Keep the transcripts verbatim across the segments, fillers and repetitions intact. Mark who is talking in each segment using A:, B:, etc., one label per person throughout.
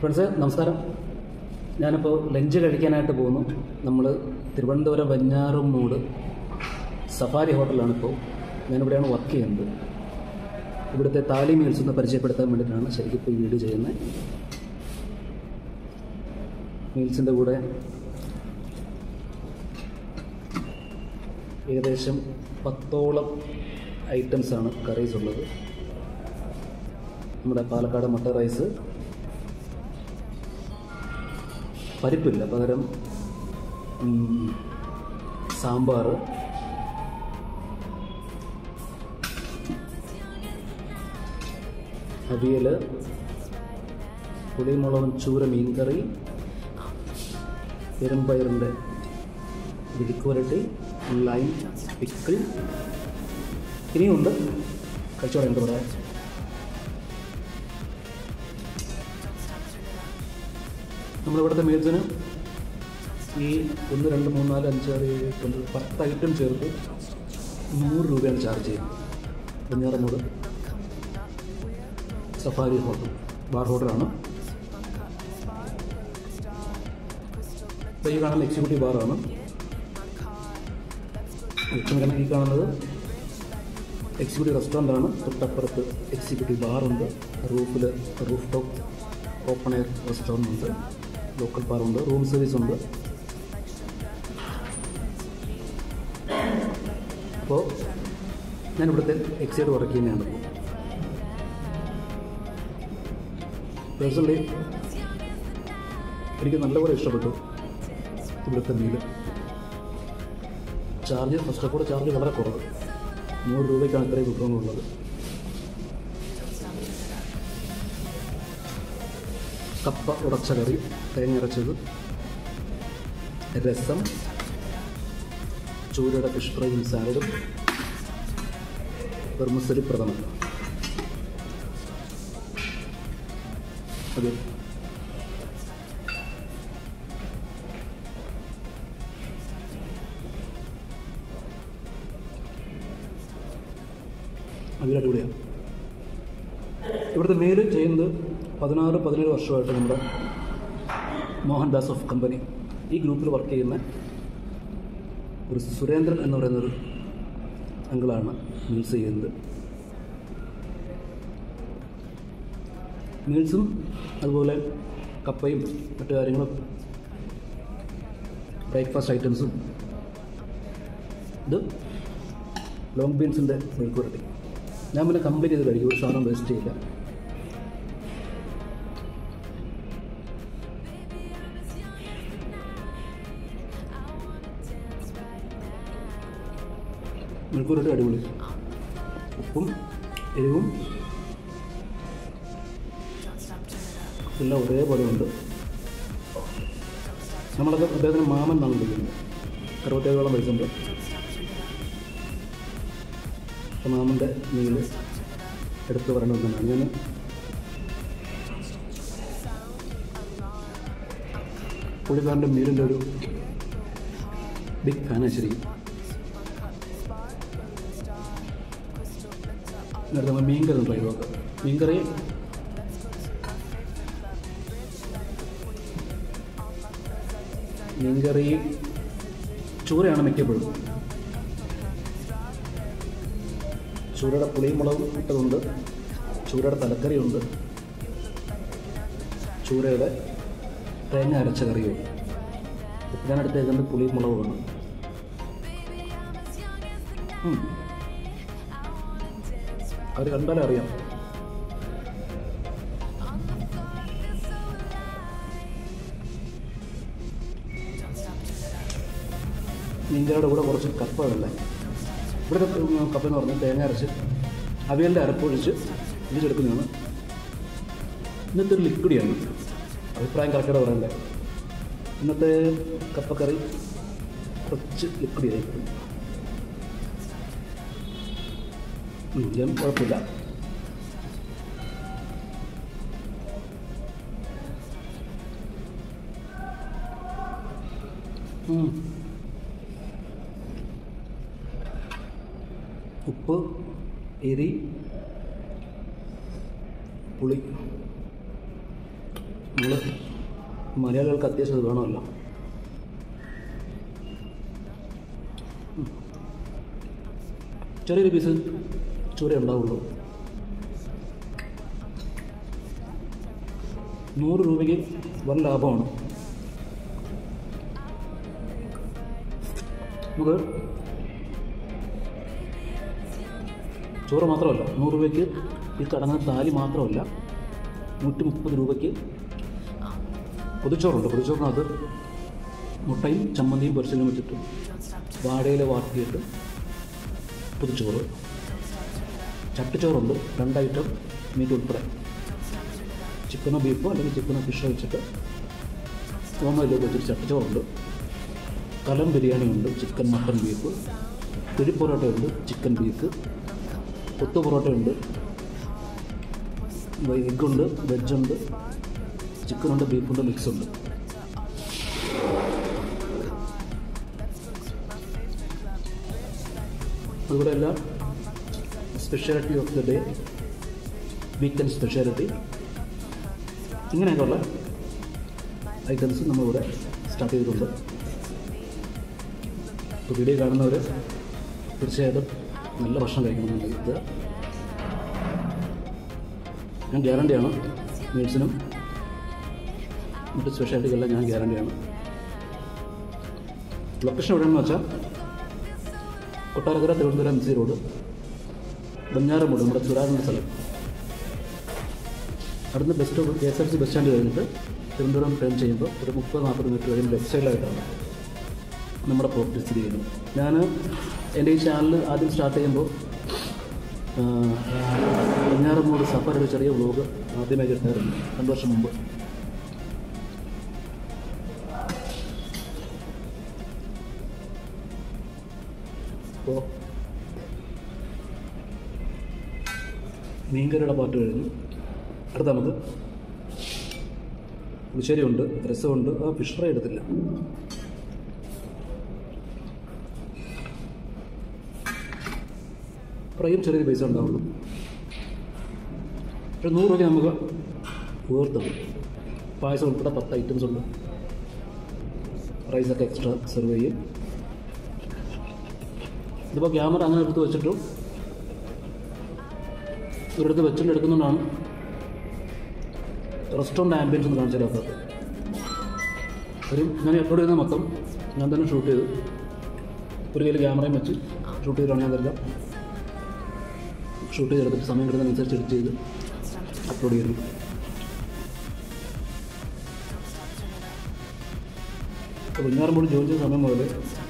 A: Friends നമസ്കാരം. ഞാനിപ്പോൾ lunch കഴിക്കാനായിട്ട് പോകുന്നു. നമ്മൾ തിരുവനന്തപുരം വെഞ്ഞാറമൂട് സഫാരി ഹോട്ടലാണിപ്പോൾ. ഞാനിവിടെയാണ് വർക്ക് ചെയ്യുന്നത്. ഇവിടുത്തെ താലി മീൽസ് ഒന്ന് പരിചയപ്പെടുത്താൻ വേണ്ടിയിട്ടാണ് ശരിക്കും ഇപ്പോൾ ഈ വീഡിയോ ചെയ്യുന്നത്. മീൽസിൻ്റെ കൂടെ ഏകദേശം പത്തോളം ഐറ്റംസാണ് കറീസ് ഉള്ളത്. നമ്മുടെ പാലക്കാട് മട്ട റൈസ്, പരിപ്പില്ല, പകരം സാമ്പാർ, അവിയൽ, പുളിമുളകൻ ചൂര മീൻകറി, പെരുമ്പയറിൻ്റെ വിടിക്കുവരട്ടി, ലൈം പിക്കിൾ, ഇനിയുണ്ട്. കഴിച്ചോടെ എന്താ പറയാ. നമ്മളിവിടുത്തെ മീൽസിന് ഈ ഒന്ന് രണ്ട് മൂന്ന് നാല് അഞ്ച് ആറ് ഏഴ് എട്ട് ഒമ്പത് പത്ത് ഐറ്റം ചേർത്ത് നൂറ് രൂപയാണ് ചാർജ് ചെയ്യുന്നത്. വെഞ്ഞാറമൂട് സഫാരി ഹോട്ടൽ, ബാർ ഹോട്ടലാണ്. ഈ കാണുന്ന എക്സിക്യൂട്ടീവ് ബാറാണ്. ലക്ഷ്മിക്കണം ഈ കാണുന്നത് എക്സിക്യൂട്ടീവ് റെസ്റ്റോറൻ്റാണ്. തൊട്ടപ്പുറത്ത് എക്സിക്യൂട്ടീവ് ബാറുണ്ട്. റൂഫിൽ roof top open air restaurant ഉണ്ട്. ലോക്കൽ ബാറുണ്ട്. റൂം സർവീസ് ഉണ്ട്. അപ്പോൾ ഞാനിവിടുത്തെ എക്സൈഡ് വർക്ക് ചെയ്യുന്നതാണ്. പേഴ്സണലി എനിക്ക് നല്ലപോലെ ഇഷ്ടപ്പെട്ടു ഇവിടുത്തെ meal. Charge first of all charge വളരെ കുറവ്. നൂറ് രൂപയ്ക്കാണ് ഇത്രയും വിഭവങ്ങളുള്ളത്. കപ്പ ഉടച്ച കറി, തേങ്ങ അരച്ചത്, രസം, ചൂരയുടെ ഫിഷ് ഫ്രൈയും സാലഡും, വെർമിസെലി പ്രഥമൻ. അത് അതിൽ അടിപൊളിയാണ്. ഇവിടുത്തെ മെയിൽ ചെയ്യുന്നത് പതിനാറ് പതിനേഴ് വർഷമായിട്ട് നമ്മുടെ മോഹൻദാസ് ഓഫ് കമ്പനി ഈ ഗ്രൂപ്പിൽ വർക്ക് ചെയ്യുന്ന ഒരു സുരേന്ദ്രൻ എന്ന് പറയുന്നൊരു അങ്കിളാണ് മീൽസ് ചെയ്യുന്നത്. മീൽസും അതുപോലെ കപ്പയും മറ്റു കാര്യങ്ങളും ബ്രേക്ക്ഫാസ്റ്റ് ഐറ്റംസും. ഇത് ലോങ് ബീൻസിൻ്റെ മെഴുക്കുവരട്ടി. ഞാൻ പിന്നെ കംപ്ലീറ്റ് ചെയ്ത് കഴിക്കും. ഒരു സാധനം വേസ്റ്റ് ചെയ്യില്ല. മെഴുക്കുവരട്ടി അടിപൊളി. ഉപ്പും എരിവും എല്ലാം ഒരേപോലെ ഉണ്ട്. നമ്മളൊക്കെ അദ്ദേഹത്തിന് മാമൻ എന്നാണ് വിളിക്കുന്നത്. അറുപത്തേഴോളം വയസ്സുണ്ട്. മാമൻ്റെ മീൽ എടുത്ത് പറയണമെന്നാണ്. ഞാൻ പുള്ളിക്കാരൻ്റെ മീലിൻ്റെ ഒരു ബിഗ് ഫാനാണ് ശരിക്കും. നേരത്തെ നമ്മൾ മീൻകറി ട്രൈ നോക്കാം. മീൻകറി മീൻകറി ചൂരയാണ് മിക്കപ്പോഴും. ചൂരയുടെ പുളിയും മുളകും ഇട്ടതുണ്ട്, ചൂരയുടെ തലക്കറിയുണ്ട്, ചൂരയുടെ തേങ്ങ അരച്ച കറിയുണ്ട്. ഞാൻ എടുത്തേക്കുന്നത് പുളിയും മുളകുമാണ്. അവർ കണ്ടാലേ അറിയാം. മീൻകറിയുടെ കൂടെ കുറച്ച് കപ്പ വേണ്ടേ. ഇവിടുത്തെ കപ്പ എന്ന് പറഞ്ഞാൽ തേങ്ങ അരച്ച് അവിയലിൻ്റെ അരപ്പൊഴിച്ച് ഇടിച്ചെടുക്കുന്നതാണ്. ഇന്നത്തെ ഒരു ലിക്വിഡിയാണ്. അഭിപ്രായം കറക്റ്റായിട്ട് പറയണ്ടേ. ഇന്നത്തെ കപ്പക്കറി കുറച്ച് ലിക്വിഡിയായിരിക്കും. ഞാൻ കുഴപ്പമില്ല. ഉപ്പ്, എരി, പുളി നമ്മൾ മലയാളികൾക്ക് അത്യാവശ്യം ഇത് വേണമല്ലോ. ചെറിയൊരു പീസ് ചൂര ഉണ്ടാവുള്ളൂ. നൂറ് രൂപയ്ക്ക് വൻ ലാഭമാണ്. നമുക്ക് ചോറ് മാത്രമല്ല, നൂറ് രൂപയ്ക്ക് ഈ കടങ്ങുന്ന താലി മാത്രമല്ല, നൂറ്റി മുപ്പത് രൂപയ്ക്ക് പൊതിച്ചോറുണ്ട്. പൊതിച്ചോറിനകത്ത് മുട്ടയും ചമ്മന്തിയും പൊരിച്ചലും വെച്ചിട്ട് വാഴയില വാട്ടിയിട്ട് പൊതിച്ചോറ്. ചട്ടിച്ചോറുണ്ട്, രണ്ടൈറ്റം മീറ്റ് ഉൾപ്പെടെ, ചിക്കനോ ബീഫോ അല്ലെങ്കിൽ ചിക്കനോ ഫിഷോ വെച്ചിട്ട് ഓമയിലേക്ക് വെച്ചിട്ട് ചട്ടിച്ചോറുണ്ട്. കലം ബിരിയാണിയുണ്ട്, ചിക്കൻ മട്ടൺ ബീഫ്. പിടി പൊറോട്ടയുണ്ട്, ചിക്കൻ ബീഫ്. കൊത്തു പൊറോട്ടയുണ്ട്, എഗ്ഗുണ്ട്, വെജുണ്ട്, ചിക്കനുണ്ട്, ബീഫുണ്ട്, മിക്സുണ്ട്. അതുപോലെ എല്ലാം speciality of the day, weekend speciality, ഇങ്ങനെയൊക്കെയുള്ള ഐറ്റംസ് നമ്മളിവിടെ സ്റ്റാർട്ട് ചെയ്തിട്ടുണ്ട്. ഇപ്പോൾ വീഡിയോ കാണുന്നവർ തീർച്ചയായിട്ടും നല്ല ഭക്ഷണം കഴിക്കണമെന്നുണ്ടെങ്കിൽ ഇത് ഞാൻ ഗ്യാരണ്ടിയാണ്. മീൽസിനും മറ്റ് സ്പെഷ്യാലിറ്റിക്കെല്ലാം ഞാൻ ഗ്യാരണ്ടിയാണ്. ലൊക്കേഷൻ എവിടെയാണെന്ന് വെച്ചാൽ Kottarakkara Thiruvananthapuram M C road, Venjaramoodu, നമ്മുടെ ചുരാറിൻ്റെ സ്ഥലം. അവിടുന്ന് bus stop K S R T C bus stand കഴിഞ്ഞിട്ട് തിരുവനന്തപുരം ട്രെയിൻ ചെയ്യുമ്പോൾ ഒരു മുപ്പത് നാൽപ്പത് മിനിറ്റ് കഴിയുമ്പോൾ ലെഫ്റ്റ് സൈഡിലായിട്ടാണ് നമ്മുടെ പ്രോപ്പർട്ടി സ്ഥിതി ചെയ്യുന്നത്. ഞാൻ എൻ്റെ ഈ ചാനൽ ആദ്യം സ്റ്റാർട്ട് ചെയ്യുമ്പോൾ ബഞ്ഞാറമൂട് സഫർ ഒരു ചെറിയ വ്ലോഗ് ആദ്യമായി കിട്ടാറുണ്ട് രണ്ട് വർഷം മുമ്പ്. അപ്പോൾ മീൻകറിയുടെ പാട്ട് കഴിഞ്ഞു. അടുത്ത നമുക്ക് പുളിശ്ശേരിയുണ്ട്, രസമുണ്ട്. ആ ഫിഷ് ഫ്രൈ എടുത്തില്ല. ഫ്രൈയും ചെറിയൊരു പൈസ ഉണ്ടാവുള്ളൂ. പക്ഷേ നൂറ് രൂപയ്ക്ക് നമുക്ക് വേർത്തുള്ളൂ. പായസം ഉൾപ്പെടെ പത്ത് ഐറ്റംസ് ഉണ്ട്. റൈസൊക്കെ എക്സ്ട്രാ സെർവ് ചെയ്യും. ഇതിപ്പോൾ ക്യാമറ അങ്ങനെ എടുത്ത് വെച്ചിട്ടും ഒരിടത്ത് വെച്ചിട്ട് എടുക്കുന്നുകൊണ്ടാണ് റെസ്റ്റോറൻറ്റ് ആംബിയൻസ് ഒന്ന് കാണിച്ചു തരാത്തത്. ഒരു ഞാൻ അപ്ലോഡ് ചെയ്യുന്ന മൊത്തം ഞാൻ തന്നെ ഷൂട്ട് ചെയ്തു. ഒരു കയ്യിൽ ക്യാമറയും വെച്ച് ഷൂട്ട് ചെയ്തിട്ടാണ് ഞാൻ തരില്ല. ഷൂട്ട് ചെയ്തെടുത്തിട്ട് സമയം കിട്ടുന്നതനുസരിച്ച് എഡിറ്റ് ചെയ്ത് അപ്ലോഡ് ചെയ്യുന്നു. അപ്പോൾ ബഞ്ഞാറമൂട് ജോയിൻ ചെയ്ത സമയം മുതൽ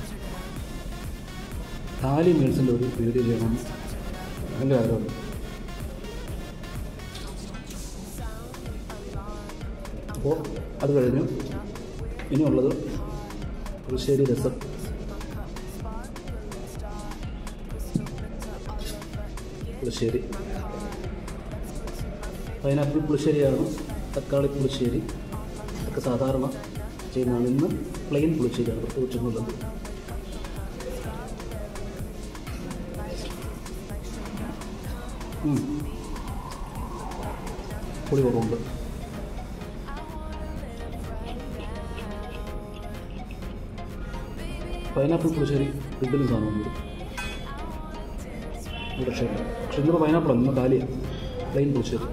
A: താലി മീൽസിൻ്റെ ഒരു വീഡിയോ ചെയ്യണം എൻ്റെ ആഗ്രഹമുണ്ട്. അപ്പോൾ അത് കഴിഞ്ഞു ഇനിയുള്ളത് പുളിശ്ശേരി രസം. പുളിശ്ശേരി പൈനാപ്പിൾ പുളിശ്ശേരിയാണ്, തക്കാളി പുളിശ്ശേരി ഒക്കെ സാധാരണ ചെയ്യുന്നതാണ്. ഇന്ന് പ്ലെയിൻ പുളിശ്ശേരിയാണ്, പ്രത്യേകിച്ചൊന്നുള്ളത്. പുളി കുറവുണ്ട്. പൈനാപ്പിൾ പുളിശ്ശേരി വീട്ടിലും സാധനമുണ്ട്. പക്ഷേ പക്ഷെ ഇന്നിപ്പോൾ പൈനാപ്പിളല്ല, ഇന്ന് കാലിയാണ്, പ്ലെയിൻ പുളിശ്ശേരി.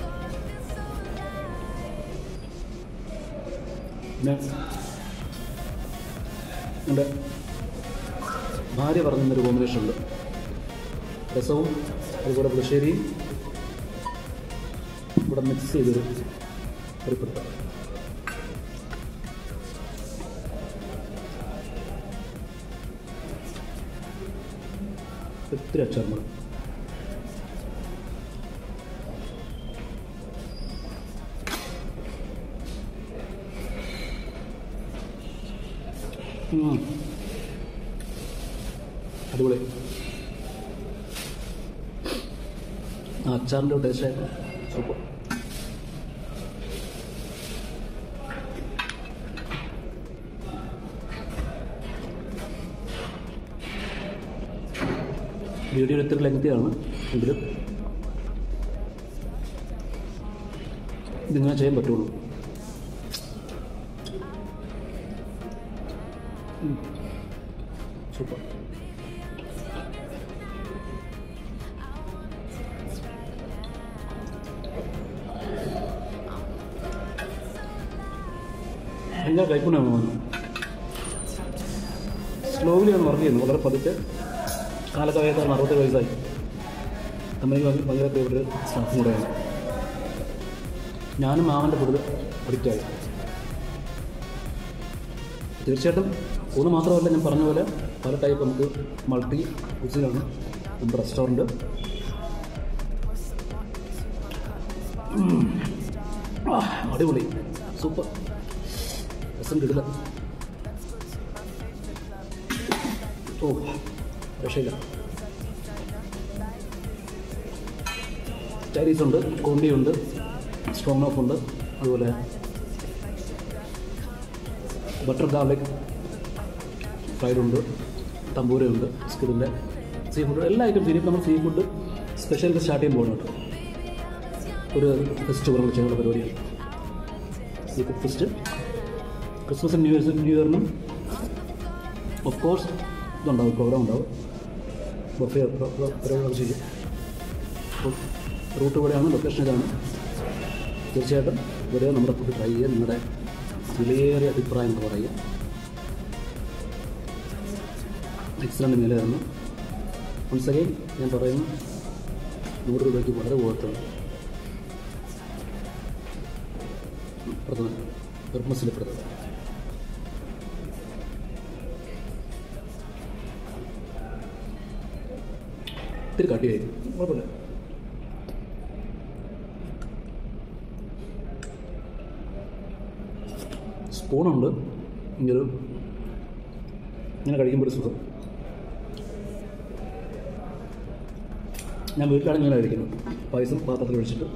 A: പിന്നെ എൻ്റെ ഭാര്യ പറഞ്ഞൊരു കോമ്പിനേഷൻ ഉണ്ട്. രസവും അതുപോലെ പുളിശ്ശേരിയും ഇവിടെ മിക്സ് ചെയ്തൊരു ഒരു പിടുത്ത. ഒത്തിരി അച്ചാറുകൾ. അടിപൊളി. ആ അച്ചാറിൻ്റെ ടേസ്റ്റ് ആയിരുന്നു സൂപ്പർ. വീഡിയോ ഇത്തിരി ലെങ്തിയാണ് എങ്കിലും ഇതിങ്ങനെ ചെയ്യാൻ പറ്റുള്ളൂ. സൂപ്പർ. ഭയങ്കര കൈപ്പുണ്യമാണ് വന്നു. സ്ലോലിയാണ് വർക്ക് ചെയ്യുന്നത്, വളരെ പതുക്കെ. കാലത്തായ അറുപത്തേഴ് വയസ്സായി. കമ്പനിക്ക് ഭയങ്കര ഫേവറേറ്റ് സ്റ്റാഫും കൂടെയാണ്. ഞാനും മാമൻ്റെ കൂടുതൽ അഡിക്റ്റായി. തീർച്ചയായിട്ടും ഒന്ന് മാത്രമല്ല, ഞാൻ പറഞ്ഞ പോലെ പല ടൈപ്പ് നമുക്ക് മൾട്ടി കുസിനാണ് നമ്മുടെ റെസ്റ്റോറൻറ്റ്. അടിപൊളി, സൂപ്പർ, രസം കിടില. ഓ രക്ഷയില്ല. ചൈനീസ് ഉണ്ട്, കോണ്ടിയുണ്ട്, സ്ട്രോങ് ഓഫ് ഉണ്ട്, അതുപോലെ ബട്ടർ ഗാർലിക് ഫ്രൈഡ് ഉണ്ട്, തമ്പൂരയുണ്ട്, സ്കിഡിൻ്റെ സീ ഫുഡ്, എല്ലാ ഐറ്റംസ്. ഇനി നമ്മൾ സീ ഫുഡ് സ്പെഷ്യൽ സ്റ്റാർട്ട് ചെയ്യാൻ പോകുന്നു കേട്ടോ. ഒരു ഫെസ്റ്റ് പോലെ ചെയ്യാനുള്ള പരിപാടിയാണ് സീ ഫുഡ് ഫെസ്റ്റ്. ക്രിസ്മസും ന്യൂ ഇയർസും ന്യൂ ഇയറിനും ഓഫ് കോഴ്സ് ഇതുണ്ടാവും, പ്രോഗ്രാം ഉണ്ടാവും, ബൊഫേ പരിപാടികളൊക്കെ ചെയ്യും. അപ്പോൾ റൂട്ട് ഇവിടെയാണ്, ലൊക്കേഷൻ ഇതാണ്. തീർച്ചയായിട്ടും വരിക, നമ്മുടെ ഫുഡ് ട്രൈ ചെയ്യുക, നിങ്ങളുടെ വിലയേറിയ അഭിപ്രായം എന്ന് പറയുക. എക്സലൻ്റ് മേലെ തന്നു. വൺസ് അഗൈൻ ഞാൻ പറയുന്നു, നൂറ് രൂപയ്ക്ക് വളരെ പോകത്തുള്ളൂ. പ്രഥമൻ ക്രിസ്മസിലെ പ്രഥമൻ. ഇത്തിരി കട്ടിയായി, കുഴപ്പമില്ല. സ്പൂണുണ്ട്, ഇങ്ങനൊരു ഇങ്ങനെ കഴിക്കുമ്പോൾ ഒരു സുഖം. ഞാൻ വീട്ടിലാണ് ഇങ്ങനെ കഴിക്കുന്നത്. പായസം പാത്രത്തിൽ ഒഴിച്ചിട്ട്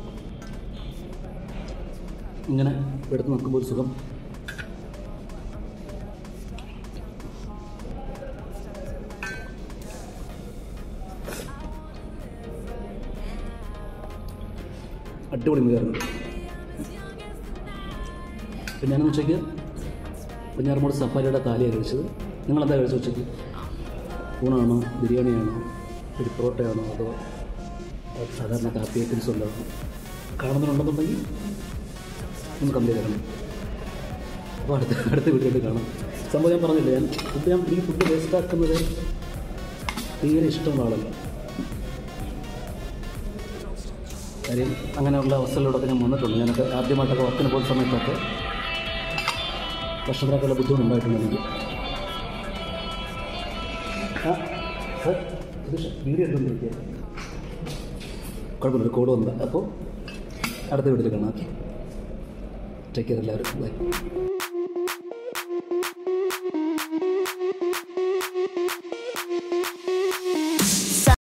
A: ഇങ്ങനെ എടുത്ത് നോക്കുമ്പോൾ ഒരു സുഖം. അടിപൊളി മീനായിരുന്നു. അപ്പം ഞാനെന്ന് ഉച്ചയ്ക്ക് പഞ്ഞാറമൂട് സഫാരിയുടെ താലിയാണ് കഴിച്ചത്. നിങ്ങളെന്താ കഴിച്ചത് ഉച്ചയ്ക്ക്? ഊണാണോ, ബിരിയാണിയാണോ, ഒരു പൊറോട്ടയാണോ, അതോ സാധാരണ കാപ്പി ഐറ്റംസ് ഉണ്ടാകും? കാണുന്നുണ്ടെന്നുണ്ടെങ്കിൽ ഒന്ന് കംപ്ലീറ്റ് ചെയ്യണം. അപ്പോൾ അടുത്ത അടുത്ത വീട്ടിലേക്ക് കാണാം. സംഭവം ഞാൻ പറഞ്ഞില്ല, ഞാൻ ഫുഡ് ഞാൻ ഈ ഫുഡ് വേസ്റ്റാക്കുന്നത് തീരെ ഇഷ്ടമുള്ള ആളല്ല. കാര്യം അങ്ങനെയുള്ള അവസ്ഥകളിലൂടെയൊക്കെ ഞാൻ വന്നിട്ടുണ്ട്. ഞാനൊക്കെ ആദ്യമായിട്ടൊക്കെ വർക്കിന് പോകുന്ന സമയത്തൊക്കെ ഭക്ഷണത്തിനൊക്കെയുള്ള ബുദ്ധിമുട്ടുണ്ടായിട്ടുണ്ട് എനിക്ക്. ആ സർ, ഇത് വീഡിയോ എടുത്തുകൊണ്ടിരിക്കുക, കുഴപ്പമില്ല, കോഡ് വന്നത്. അപ്പോൾ അടുത്ത വീട്ടിൽ കാണാം. ടേക്ക് കെയർ എല്ലാവരും. ബൈ.